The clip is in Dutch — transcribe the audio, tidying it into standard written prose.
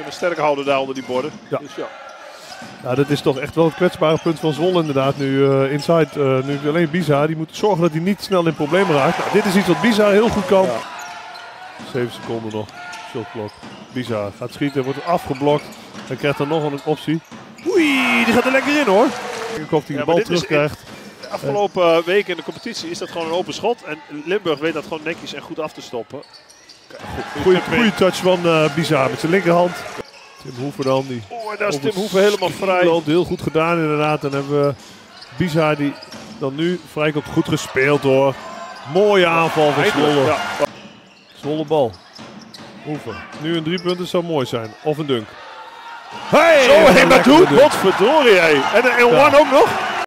kunnen sterk houden daar onder die borden. Ja. Dus ja. Ja, dat is toch echt wel het kwetsbare punt van Zwolle inderdaad. Nu inside, nu alleen Biza, die moet zorgen dat hij niet snel in problemen raakt. Nou, dit is iets wat Biza heel goed kan. Ja. 7 seconden nog, shotklok. Biza gaat schieten, wordt afgeblokt. Hij krijgt dan nog een optie. Oei, die gaat er lekker in hoor. Ik hoop dat hij de bal terugkrijgt. De afgelopen weken in de competitie is dat gewoon een open schot. En Limburg weet dat gewoon netjes en goed af te stoppen. Goeie touch van Biza met zijn linkerhand. Tim Hoeven dan. En daar is Tim Hoeven helemaal vrij. Heel goed gedaan inderdaad. Dan hebben we Biza die dan nu vrij goed gespeeld hoor. Mooie aanval van Zwolle. Ja. Zwolle bal. Hoeven. Nu een 3 punten zou mooi zijn. Of een dunk. Hey, zo heen naartoe. Wat verdorie hé. En een 1 ook nog.